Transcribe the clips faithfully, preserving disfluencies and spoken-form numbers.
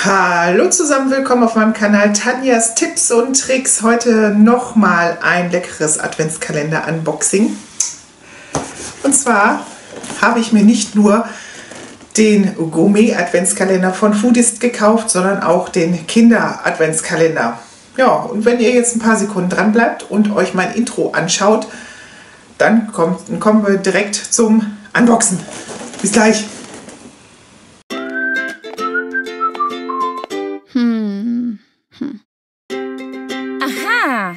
Hallo zusammen, willkommen auf meinem Kanal Tanjas Tipps und Tricks. Heute nochmal ein leckeres Adventskalender-Unboxing. Und zwar habe ich mir nicht nur den Gourmet-Adventskalender von Foodist gekauft, sondern auch den Kinder-Adventskalender. Ja, und wenn ihr jetzt ein paar Sekunden dran bleibt und euch mein Intro anschaut, dann, kommt, dann kommen wir direkt zum Unboxen. Bis gleich! Hm. Hm. Aha!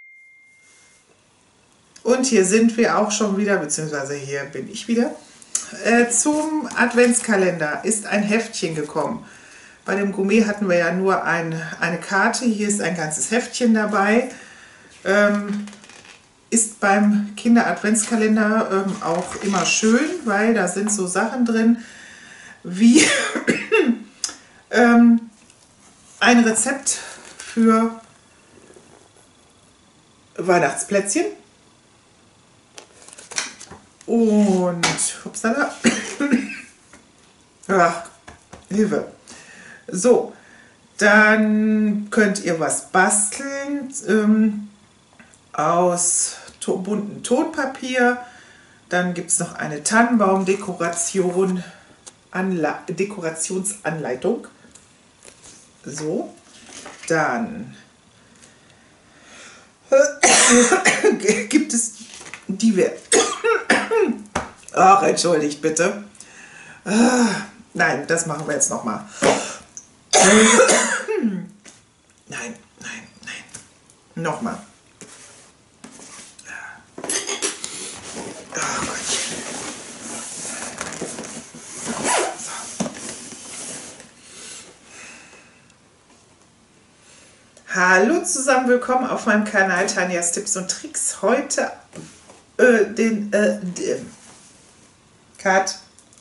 Und hier sind wir auch schon wieder, beziehungsweise hier bin ich wieder. Äh, zum Adventskalender ist ein Heftchen gekommen. Bei dem Gourmet hatten wir ja nur ein, eine Karte. Hier ist ein ganzes Heftchen dabei. Ähm, ist beim Kinder-Adventskalender ähm, auch immer schön, weil da sind so Sachen drin wie ähm, ein Rezept für Weihnachtsplätzchen und upsala, ach, Hilfe. So, dann könnt ihr was basteln ähm, aus to buntem Tonpapier. Dann gibt es noch eine Tannenbaumdekoration, Anla Dekorationsanleitung. So, dann gibt es diverse. Ach, entschuldigt bitte. Nein, das machen wir jetzt nochmal. Nein, nein, nein. Nochmal. Oh Gott. Hallo zusammen, willkommen auf meinem Kanal Tanjas Tipps und Tricks. Heute äh, den, äh, den Cut.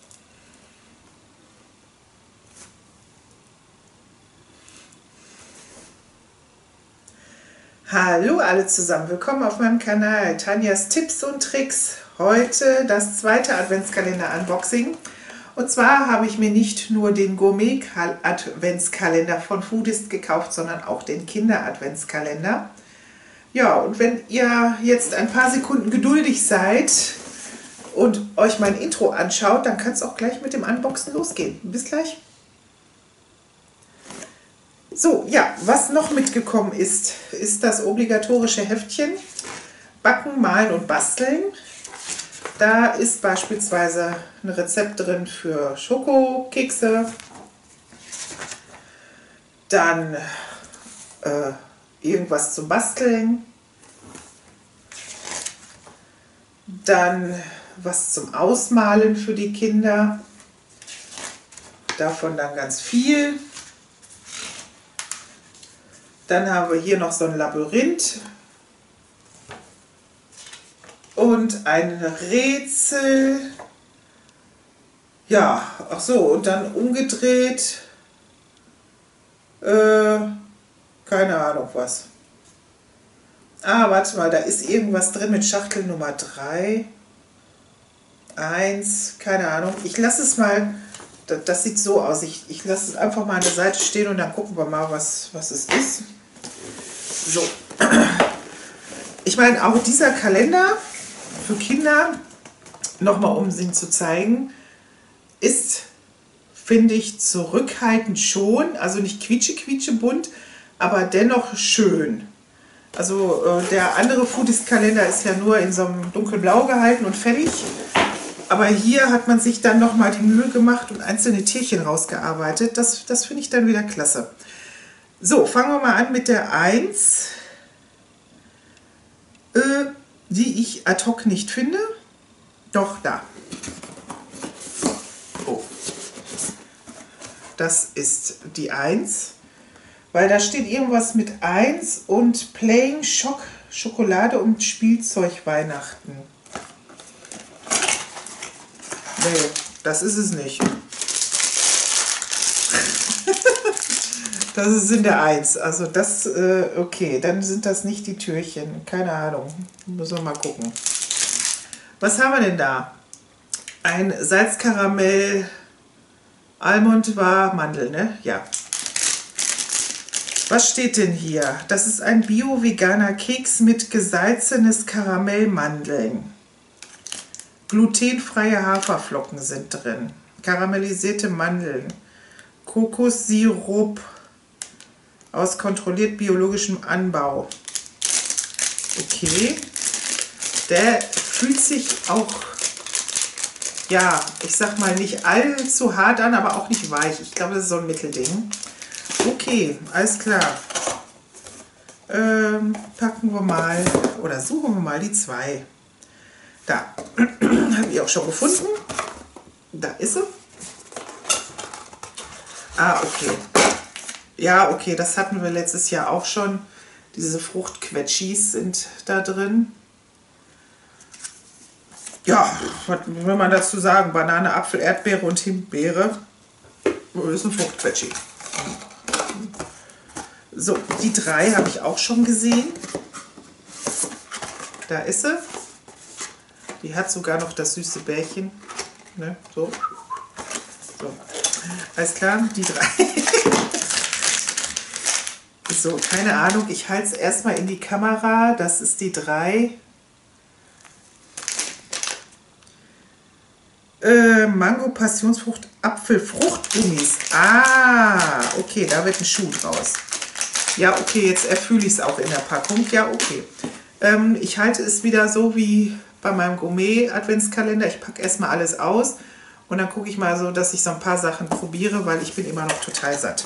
Hallo alle zusammen, willkommen auf meinem Kanal Tanjas Tipps und Tricks. Heute das zweite Adventskalender-Unboxing. Und zwar habe ich mir nicht nur den Gourmet-Adventskalender von Foodist gekauft, sondern auch den Kinder-Adventskalender. Ja, und wenn ihr jetzt ein paar Sekunden geduldig seid und euch mein Intro anschaut, dann kann es auch gleich mit dem Unboxen losgehen. Bis gleich. So, ja, was noch mitgekommen ist, ist das obligatorische Heftchen Backen, Malen und Basteln. Da ist beispielsweise ein Rezept drin für Schokokekse, dann äh, irgendwas zum Basteln, dann was zum Ausmalen für die Kinder, davon dann ganz viel. Dann haben wir hier noch so ein Labyrinth. Und ein Rätsel. Ja, ach so, und dann umgedreht. Äh, keine Ahnung was. Ah, warte mal, da ist irgendwas drin mit Schachtel Nummer drei. eins, keine Ahnung. Ich lasse es mal, das, das sieht so aus. Ich, ich lasse es einfach mal an der Seite stehen und dann gucken wir mal, was, was es ist. So. Ich meine, auch dieser Kalender für Kinder, nochmal um sie zu zeigen, ist, finde ich, zurückhaltend schon, also nicht quietsche quietsche bunt, aber dennoch schön. Also äh, der andere Foodist-Kalender ist ja nur in so einem dunkelblau gehalten und fertig, aber hier hat man sich dann nochmal die Mühe gemacht und einzelne Tierchen rausgearbeitet. Das, das finde ich dann wieder klasse. So, fangen wir mal an mit der eins. Äh, die ich ad hoc nicht finde. Doch, da. Oh. Das ist die eins. Weil da steht irgendwas mit eins und Playing Schock, Schokolade und Spielzeug Weihnachten. Nee, das ist es nicht. Das ist in der eins. Also das, äh, okay, dann sind das nicht die Türchen. Keine Ahnung. Müssen wir mal gucken. Was haben wir denn da? Ein Salzkaramell Almond war Mandel, ne? Ja. Was steht denn hier? Das ist ein bio-veganer Keks mit gesalzenes Karamellmandeln. Glutenfreie Haferflocken sind drin. Karamellisierte Mandeln. Kokossirup aus kontrolliert biologischem Anbau. Okay. Der fühlt sich auch, ja, ich sag mal, nicht allzu hart an, aber auch nicht weich. Ich glaube, das ist so ein Mittelding. Okay, alles klar. Ähm, packen wir mal, oder suchen wir mal die zwei. Da. Habe ich auch schon gefunden. Da ist sie. Ah, okay. Ja, okay, das hatten wir letztes Jahr auch schon. Diese Fruchtquetschis sind da drin. Ja, was will man dazu sagen? Banane, Apfel, Erdbeere und Himbeere. Das ist ein Fruchtquetschi. So, die drei habe ich auch schon gesehen. Da ist sie. Die hat sogar noch das süße Bärchen. Ne, so. So. Alles klar, die drei. So, keine Ahnung. Ich halte es erstmal in die Kamera. Das ist die drei. Äh, Mango, Passionsfrucht, Apfel, Fruchtgummis. Ah, okay, da wird ein Schuh draus. Ja, okay, jetzt erfühle ich es auch in der Packung. Ja, okay. Ähm, ich halte es wieder so wie bei meinem Gourmet-Adventskalender. Ich packe erstmal alles aus und dann gucke ich mal so, dass ich so ein paar Sachen probiere, weil ich bin immer noch total satt.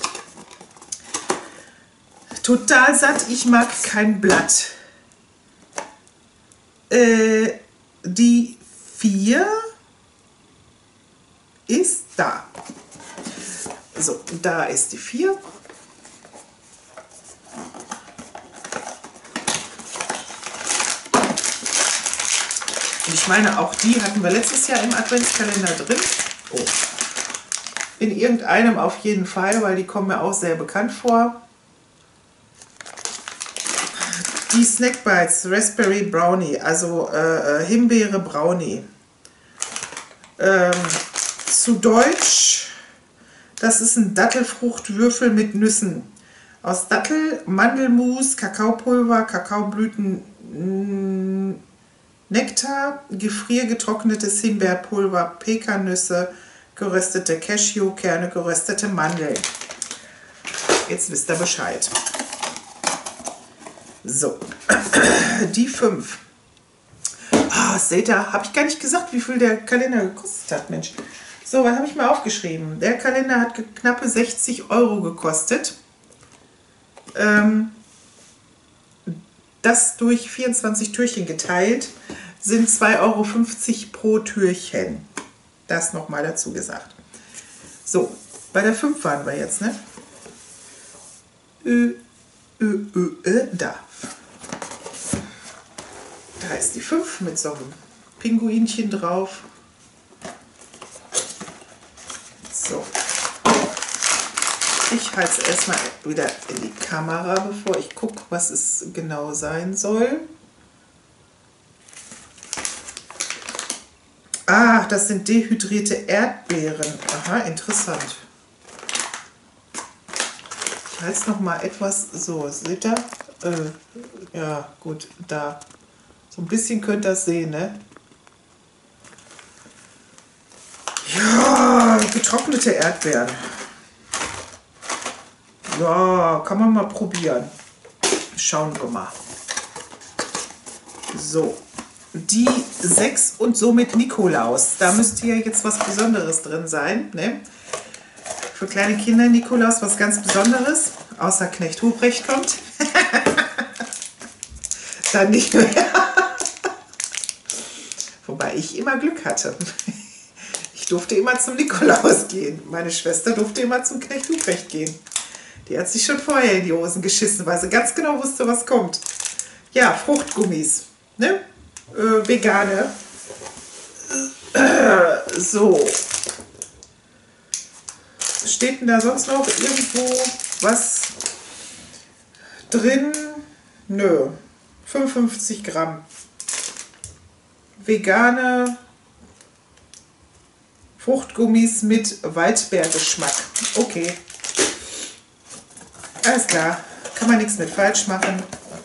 Total satt, ich mag kein Blatt. Äh, die vier ist da. So, da ist die vier. Und ich meine, auch die hatten wir letztes Jahr im Adventskalender drin. Oh. In irgendeinem auf jeden Fall, weil die kommen mir auch sehr bekannt vor. Die Snack Bites Raspberry Brownie, also äh, Himbeere Brownie. Ähm, zu Deutsch, das ist ein Dattelfruchtwürfel mit Nüssen. Aus Dattel, Mandelmus, Kakaopulver, Kakaoblüten, mh, Nektar, gefriergetrocknetes Himbeerpulver, Pekannüsse, geröstete Cashewkerne, geröstete Mandeln. Jetzt wisst ihr Bescheid. So, die fünf. Ah, seht ihr, habe ich gar nicht gesagt, wie viel der Kalender gekostet hat, Mensch. So, was habe ich mal aufgeschrieben? Der Kalender hat knappe sechzig Euro gekostet. Ähm, das durch vierundzwanzig Türchen geteilt sind zwei Euro fünfzig pro Türchen. Das nochmal dazu gesagt. So, bei der fünf waren wir jetzt, ne? Ö, ö, ö, ö, da. Da ist die fünf mit so einem Pinguinchen drauf. So. Ich halte es erstmal wieder in die Kamera, bevor ich gucke, was es genau sein soll. Ah, das sind dehydrierte Erdbeeren. Aha, interessant. Ich halte es nochmal etwas so. Seht ihr? Äh, ja, gut, da. So ein bisschen könnt ihr das sehen, ne? Ja, getrocknete Erdbeeren. Ja, kann man mal probieren. Schauen wir mal. So, die sechs und somit Nikolaus. Da müsste ja jetzt was Besonderes drin sein, ne? Für kleine Kinder Nikolaus was ganz Besonderes. Außer Knecht Ruprecht kommt. Dann nicht mehr. Wobei ich immer Glück hatte. Ich durfte immer zum Nikolaus gehen. Meine Schwester durfte immer zum Knecht Ruprecht gehen. Die hat sich schon vorher in die Hosen geschissen, weil sie ganz genau wusste, was kommt. Ja, Fruchtgummis. Ne? Äh, vegane. Äh, so. Steht denn da sonst noch irgendwo was drin? Nö. fünfundfünfzig Gramm. Vegane Fruchtgummis mit Waldbeergeschmack. Okay. Alles klar. Kann man nichts mit falsch machen.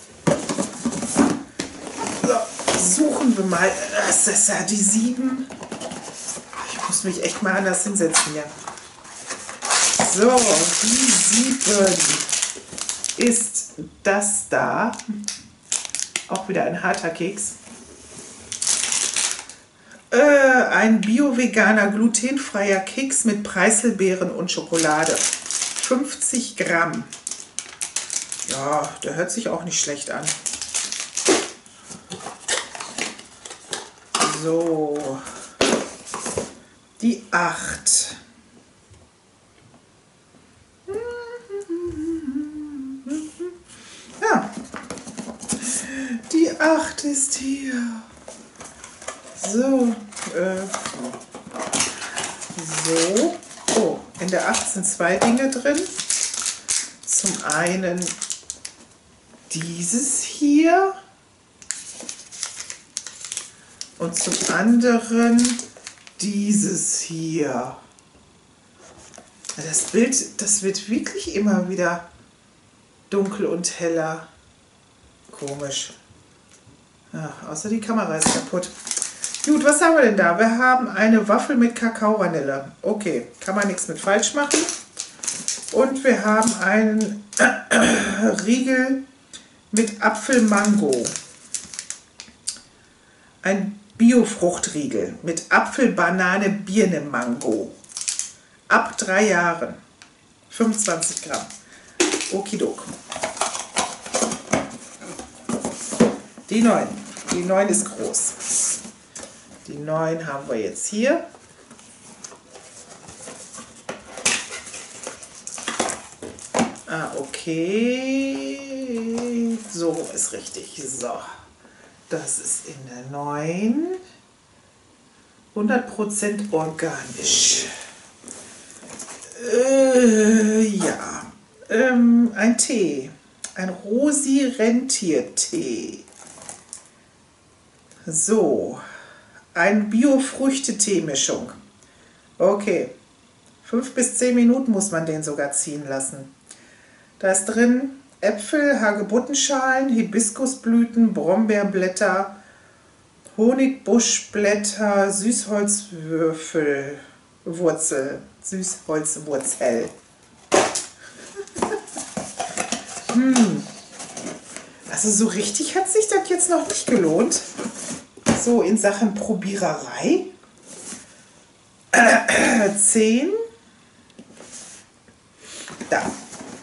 So, suchen wir mal. Das ist ja die sieben. Ich muss mich echt mal anders hinsetzen hier. So, die sieben ist das da. Auch wieder ein harter Keks. Äh, ein bio-veganer, glutenfreier Keks mit Preiselbeeren und Schokolade. fünfzig Gramm. Ja, der hört sich auch nicht schlecht an. So. Die acht. Ja. Die acht ist hier. So. Äh. So. Oh, in der acht sind zwei Dinge drin. Zum einen dieses hier. Und zum anderen dieses hier. Das Bild, das wird wirklich immer wieder dunkel und heller. Komisch. Ja, außer die Kamera ist kaputt. Gut, was haben wir denn da? Wir haben eine Waffel mit Kakao-Vanille. Okay, kann man nichts mit falsch machen. Und wir haben einen Riegel mit Apfel-Mango. Ein Biofruchtriegel mit Apfel, Banane, Birne, Mango. Ab drei Jahren. fünfundzwanzig Gramm. Okidok. Die neun. Die neun ist groß. Die neun haben wir jetzt hier. Ah, okay. So rum ist richtig. So. Das ist in der neun. hundert Prozent organisch. Äh, ja. Ähm, ein Tee. Ein Rosi-Rentier-Tee. So. Ein Bio-Früchte-Tee-Mischung. Okay. fünf bis zehn Minuten muss man den sogar ziehen lassen. Da ist drin Äpfel, Hagebuttenschalen, Hibiskusblüten, Brombeerblätter, Honigbuschblätter, Süßholzwürfel, Wurzel, Süßholzwurzel. hm. Also so richtig hat sich das jetzt noch nicht gelohnt. So in Sachen Probiererei. zehn. Da.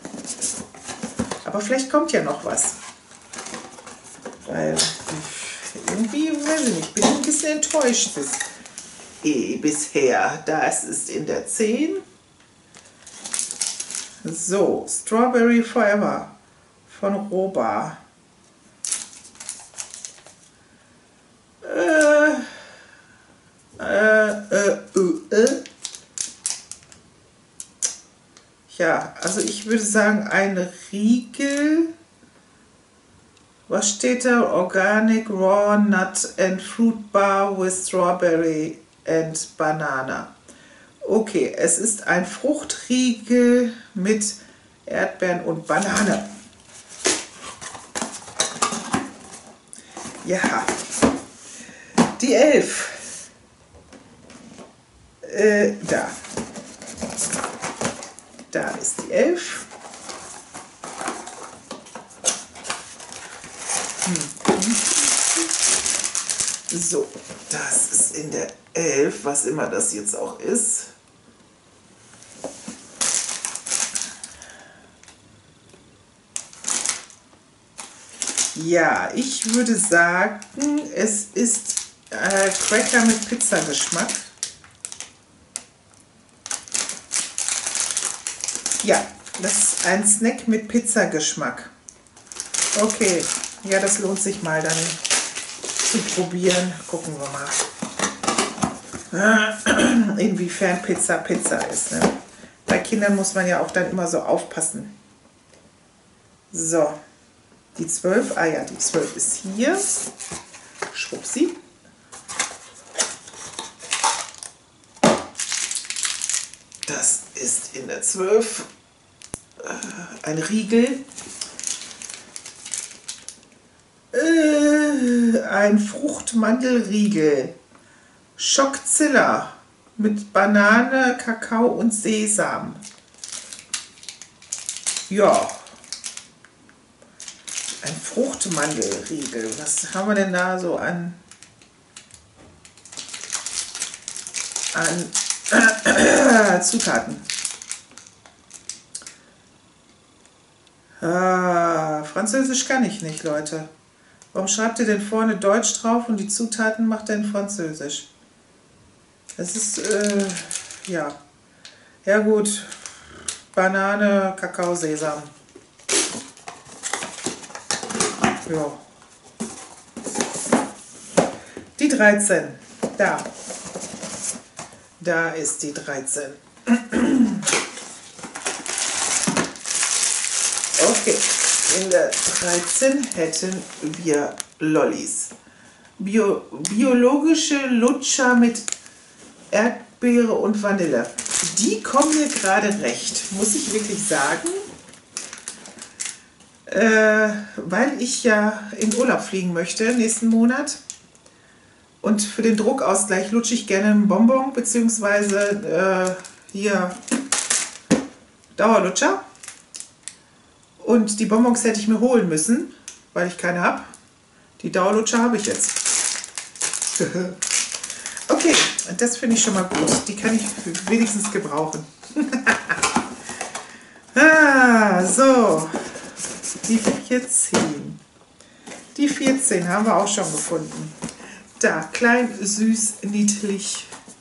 Aber vielleicht kommt ja noch was. Weil irgendwie, weiß ich nicht, bin ich ein bisschen enttäuscht bis, eh, bisher. Das ist in der zehn. So, Strawberry Forever von Roba. Äh, äh, äh, äh, äh. Ja, also ich würde sagen, ein Riegel. Was steht da? Organic Raw Nut and Fruit Bar with Strawberry and Banana. Okay, es ist ein Fruchtriegel mit Erdbeeren und Banane. Ja, die elf. Äh, da. Da ist die elf. So, das ist in der elf, was immer das jetzt auch ist. Ja, ich würde sagen, es ist äh, Cracker mit Pizzageschmack. Ja, das ist ein Snack mit Pizzageschmack. Okay, ja, das lohnt sich mal dann zu probieren. Gucken wir mal, inwiefern Pizza Pizza ist. Ne? Bei Kindern muss man ja auch dann immer so aufpassen. So, die zwölf, ah ja, die zwölf ist hier. Schwuppsi. Das ist in der zwölf äh, ein Riegel ein Fruchtmandelriegel. Schockzilla mit Banane, Kakao und Sesam. Ja. Ein Fruchtmandelriegel. Was haben wir denn da so an, an Zutaten? Ah, Französisch kann ich nicht, Leute. Warum schreibt ihr denn vorne Deutsch drauf und die Zutaten macht er in Französisch? Das ist, äh, ja. Ja gut. Banane, Kakao, Sesam. Ja. Die dreizehn. Da. Da ist die dreizehn. Okay. In der dreizehn hätten wir Lollis. Bio, biologische Lutscher mit Erdbeere und Vanille. Die kommen mir gerade recht, muss ich wirklich sagen. Äh, weil ich ja in Urlaub fliegen möchte nächsten Monat. Und für den Druckausgleich lutsche ich gerne einen Bonbon, beziehungsweise äh, hier Dauerlutscher. Und die Bonbons hätte ich mir holen müssen, weil ich keine habe. Die Dauerlutscher habe ich jetzt. Okay, und das finde ich schon mal gut. Die kann ich wenigstens gebrauchen. Ah, so. Die vierzehn. Die vierzehn haben wir auch schon gefunden. Da, klein, süß, niedlich.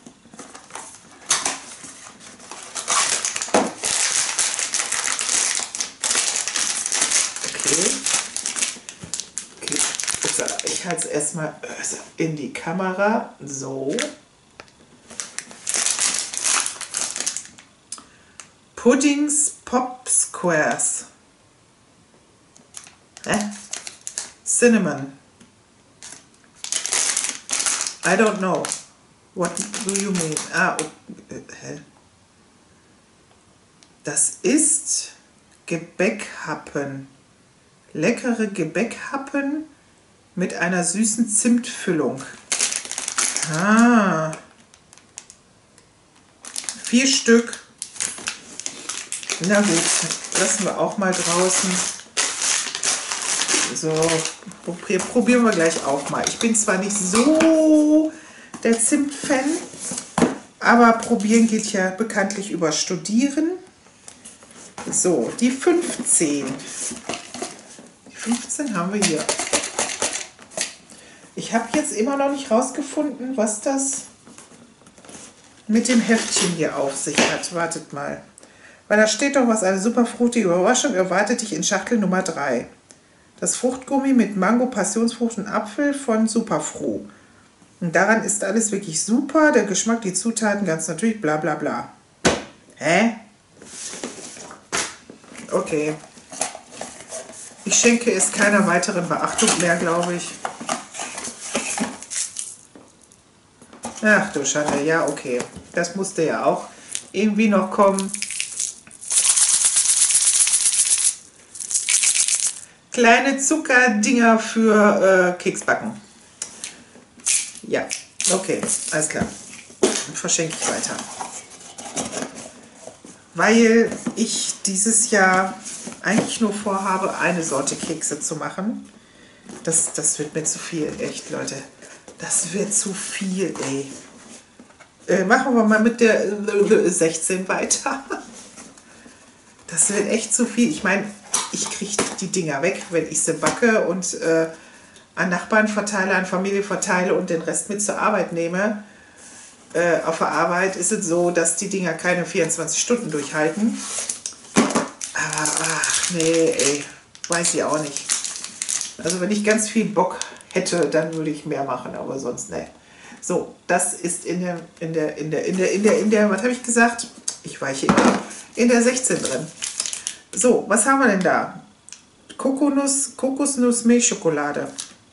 Okay. Okay. So, ich halte es erstmal in die Kamera. So. Puddings Pop Squares. Hä? Cinnamon. I don't know. What do you mean? Ah, okay. Hä? Das ist Gebäckhappen. Leckere Gebäckhappen mit einer süßen Zimtfüllung. Ah. Vier Stück. Na gut, lassen wir auch mal draußen. So, probieren wir gleich auch mal. Ich bin zwar nicht so der Zimt-Fan, aber probieren geht ja bekanntlich über Studieren. So, die fünfzehn. Die fünfzehn haben wir hier. Ich habe jetzt immer noch nicht rausgefunden, was das mit dem Heftchen hier auf sich hat. Wartet mal. Weil da steht doch was, eine super fruchtige Überraschung erwartet dich in Schachtel Nummer drei. Das Fruchtgummi mit Mango, Passionsfrucht und Apfel von Superfruh. Und daran ist alles wirklich super. Der Geschmack, die Zutaten, ganz natürlich, bla bla bla. Hä? Okay. Ich schenke es keiner weiteren Beachtung mehr, glaube ich. Ach du Schande, ja okay. Das musste ja auch irgendwie noch kommen. Kleine Zuckerdinger für äh, Keksbacken. Ja, okay, alles klar. Dann verschenke ich weiter. Weil ich dieses Jahr eigentlich nur vorhabe, eine Sorte Kekse zu machen. Das, das wird mir zu viel, echt, Leute. Das wird zu viel, ey. Äh, machen wir mal mit der äh, sechzehn weiter. Das wird echt zu viel. Ich meine, ich kriege die Dinger weg, wenn ich sie backe und äh, an Nachbarn verteile, an Familie verteile und den Rest mit zur Arbeit nehme. Äh, auf der Arbeit ist es so, dass die Dinger keine vierundzwanzig Stunden durchhalten. Aber ach nee, ey, weiß ich auch nicht. Also wenn ich ganz viel Bock hätte, dann würde ich mehr machen, aber sonst ne. So, das ist in der, in der, in der, in der, in der, in der, was habe ich gesagt? Ich weiche immer. In der sechzehn drin. So, was haben wir denn da? Kokosnuss, Kokosnuss Milchschokolade.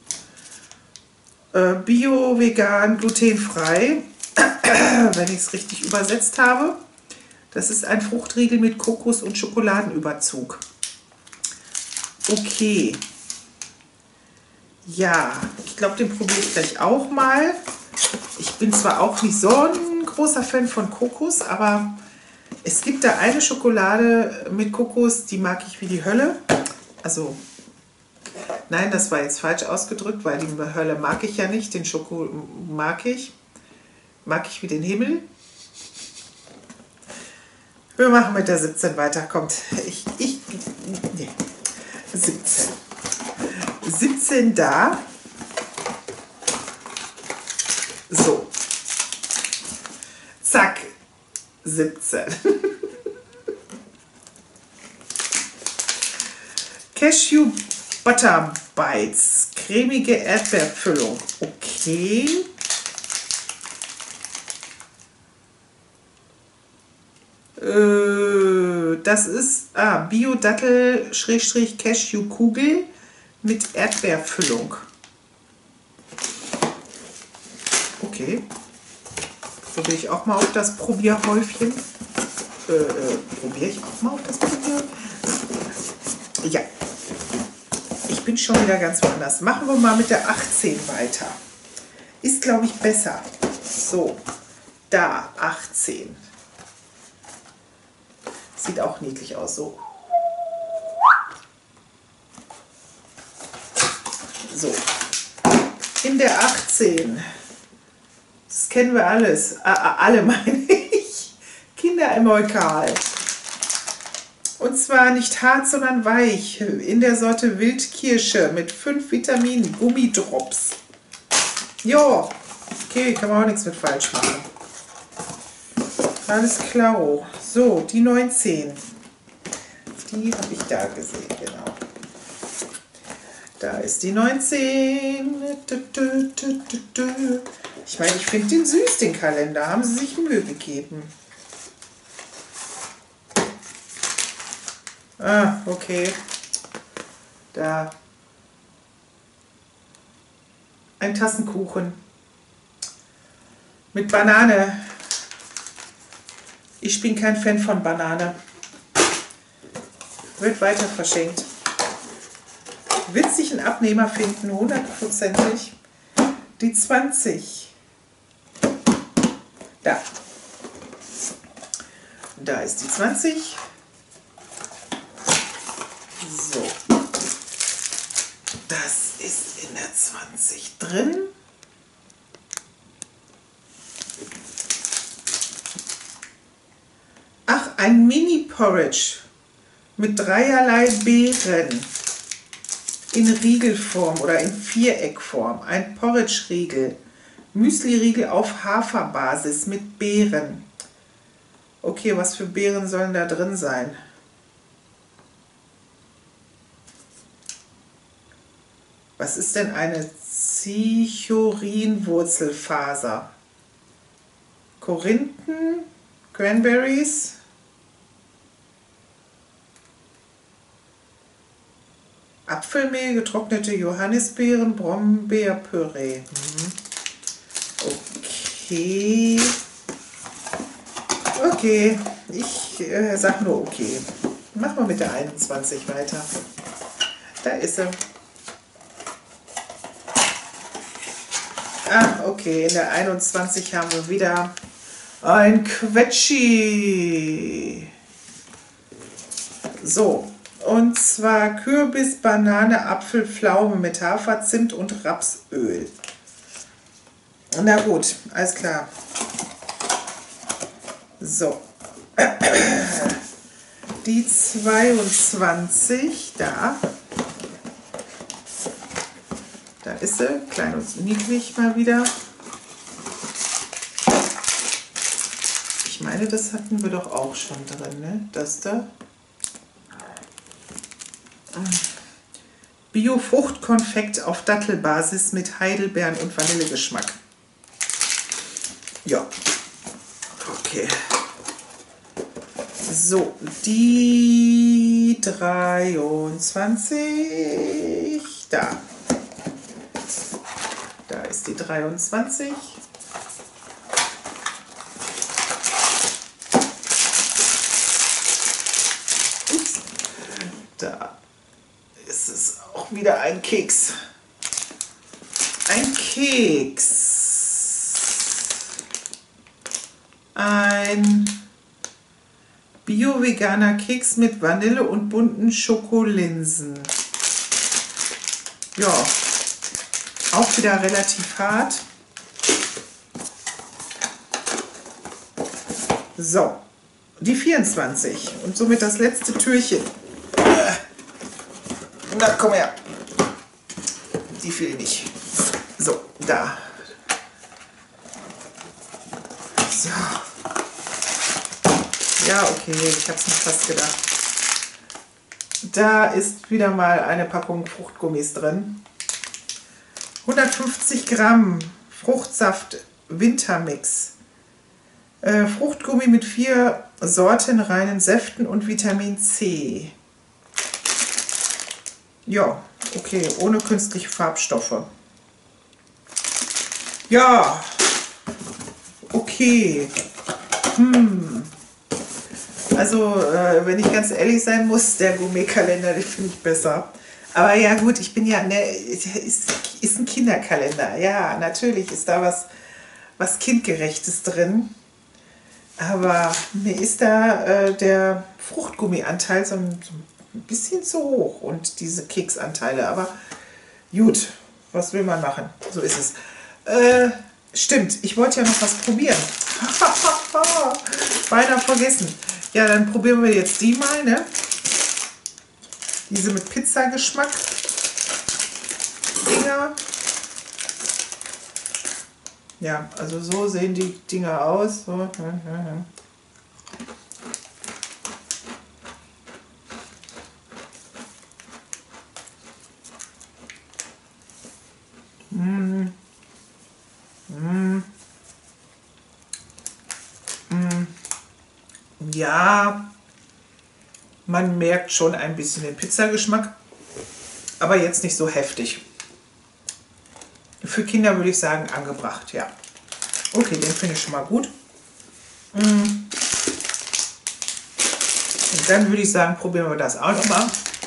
Äh, Bio, vegan, glutenfrei. Wenn ich es richtig übersetzt habe. Das ist ein Fruchtriegel mit Kokos- und Schokoladenüberzug. Okay. Ja, ich glaube, den probiere ich gleich auch mal. Ich bin zwar auch nicht so ein großer Fan von Kokos, aber es gibt da eine Schokolade mit Kokos, die mag ich wie die Hölle. Also, nein, das war jetzt falsch ausgedrückt, weil die Hölle mag ich ja nicht. Den Schoko mag ich. Mag ich wie den Himmel. Wir machen mit der siebzehn weiter. Kommt, ich, ich, nee, siebzehn. siebzehn da. So. Zack. siebzehn. Cashew Butter Bites. Cremige Erdbeerfüllung. Okay. Äh, das ist ah, Bio-Dattel-Cashew-Kugel mit Erdbeerfüllung. Okay. Probiere ich auch mal auf das Probierhäufchen. Äh, äh, probiere ich auch mal auf das Probierhäufchen. Ja. Ich bin schon wieder ganz woanders. Machen wir mal mit der achtzehn weiter. Ist, glaube ich, besser. So. Da, achtzehn. Sieht auch niedlich aus. So. So. In der achtzehn. Das kennen wir alles. Ah, alle meine ich. Kinderemoikal. Und zwar nicht hart, sondern weich. In der Sorte Wildkirsche mit fünf Vitaminen Gummidrops. Jo. Okay, kann man auch nichts mit falsch machen. Alles klar. So, die neunzehn. Die habe ich da gesehen, genau. Da ist die neunzehn. Ich meine, ich finde den süß, den Kalender. Haben sie sich Mühe gegeben. Ah, okay. Da. Ein Tassenkuchen. Mit Banane. Ich bin kein Fan von Banane. Wird weiter verschenkt. Wird sich ein Abnehmer finden, hundertprozentig. Die zwanzig. Da. Da ist die zwanzig. So. Das ist in der zwanzig drin. Ach, ein Mini-Porridge mit dreierlei Beeren in Riegelform oder in Viereckform. Ein Porridge-Riegel. Müsli-Riegel auf Haferbasis mit Beeren. Okay, was für Beeren sollen da drin sein? Was ist denn eine Zichorinwurzelfaser? Korinthen, Cranberries, Apfelmehl, getrocknete Johannisbeeren, Brombeerpüree. Mhm. Okay. Okay, ich äh, sag nur okay. Machen wir mit der einundzwanzig weiter. Da ist sie. Ah, okay, in der einundzwanzig haben wir wieder ein Quetschi. So, und zwar Kürbis, Banane, Apfel, Pflaume mit Hafer, Zimt und Rapsöl. Na gut, alles klar. So. Die zweiundzwanzig, da. Da ist sie, klein und niedlich mal wieder. Ich meine, das hatten wir doch auch schon drin, ne? Das da. Bio-Fruchtkonfekt auf Dattelbasis mit Heidelbeeren und Vanillegeschmack. Ja. Okay. So, die dreiundzwanzig. Da. Da ist die dreiundzwanzig. Ups. Da ist es auch wieder ein Keks. Ein Keks. Ein bio-veganer Keks mit Vanille und bunten Schokolinsen. Ja, auch wieder relativ hart. So, die vierundzwanzig und somit das letzte Türchen. Na, komm her. Die fehlen nicht. So, da. So. Ja, okay, ich habe es mir fast gedacht. Da ist wieder mal eine Packung Fruchtgummis drin. hundertfünfzig Gramm Fruchtsaft Wintermix. Äh, Fruchtgummi mit vier sortenreinen Säften und Vitamin C. Ja, okay, ohne künstliche Farbstoffe. Ja, okay. Hm. Also, äh, wenn ich ganz ehrlich sein muss, der Gourmetkalender, den finde ich besser. Aber ja gut, ich bin ja, ne, ist, ist ein Kinderkalender. Ja, natürlich ist da was, was Kindgerechtes drin. Aber mir ist da äh, der Fruchtgummianteil so ein, so ein bisschen zu hoch und diese Keksanteile. Aber gut, was will man machen? So ist es. Äh, stimmt, ich wollte ja noch was probieren. Beinahe vergessen. Ja, dann probieren wir jetzt die mal, ne? Diese mit Pizzageschmack. Dinger. Ja, also so sehen die Dinger aus. So. Mm. Mm. Mm. Ja, man merkt schon ein bisschen den Pizzageschmack, aber jetzt nicht so heftig. Für Kinder würde ich sagen angebracht, ja. Okay, den finde ich schon mal gut. Und dann würde ich sagen, probieren wir das auch noch mal.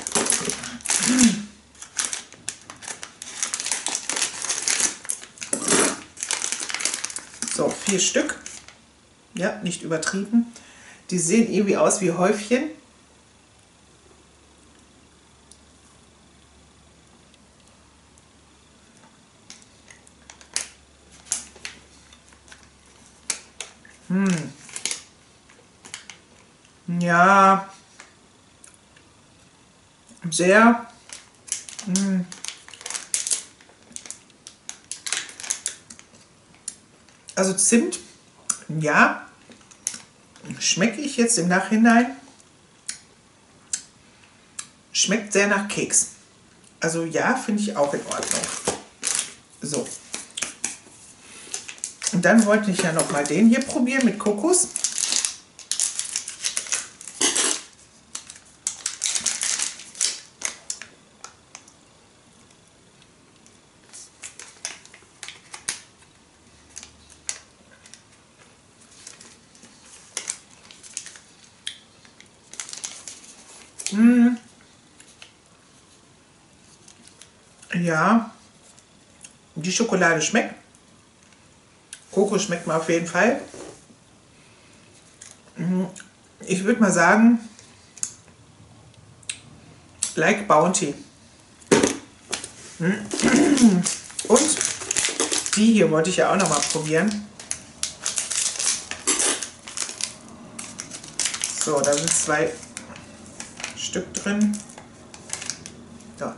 So, vier Stück. Ja, nicht übertrieben. Die sehen irgendwie aus wie Häufchen. Hm. Ja. Sehr. Hm. Also Zimt. Ja. Schmecke ich jetzt im Nachhinein. Schmeckt sehr nach Keks. Also ja, finde ich auch in Ordnung. So. Und dann wollte ich ja noch mal den hier probieren mit Kokos. Hm. Ja, die Schokolade schmeckt. Kokos schmeckt mir auf jeden Fall. Ich würde mal sagen, like Bounty. Und die hier wollte ich ja auch noch mal probieren. So, da sind zwei Stück drin. So.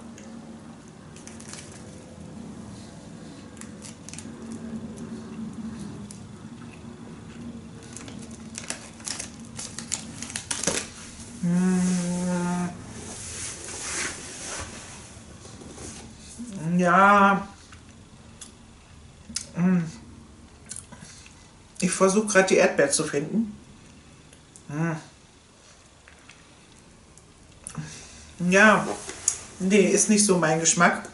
Ja, ich versuche gerade die Erdbeer zu finden. Ja, nee, ist nicht so mein Geschmack.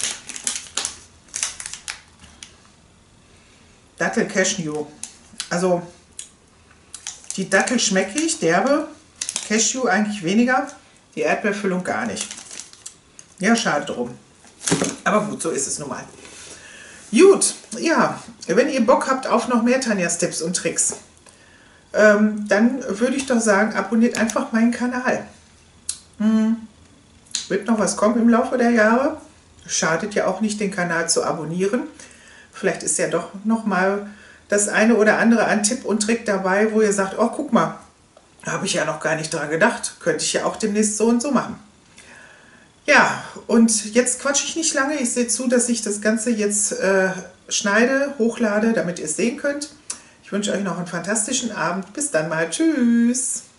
Dattel Cashew. Also die Dattel schmecke ich, derbe. Cashew eigentlich weniger. Die Erdbeerfüllung gar nicht. Ja, schade drum. Aber gut, so ist es nun mal. Gut, ja, wenn ihr Bock habt auf noch mehr Tanjas Tipps und Tricks, ähm, dann würde ich doch sagen, abonniert einfach meinen Kanal. Hm, wird noch was kommen im Laufe der Jahre. Schadet ja auch nicht, den Kanal zu abonnieren. Vielleicht ist ja doch noch mal das eine oder andere an Tipp und Trick dabei, wo ihr sagt, oh, guck mal, habe ich ja noch gar nicht dran gedacht. Könnte ich ja auch demnächst so und so machen. Ja, und jetzt quatsche ich nicht lange. Ich sehe zu, dass ich das Ganze jetzt äh, schneide, hochlade, damit ihr es sehen könnt. Ich wünsche euch noch einen fantastischen Abend. Bis dann mal. Tschüss.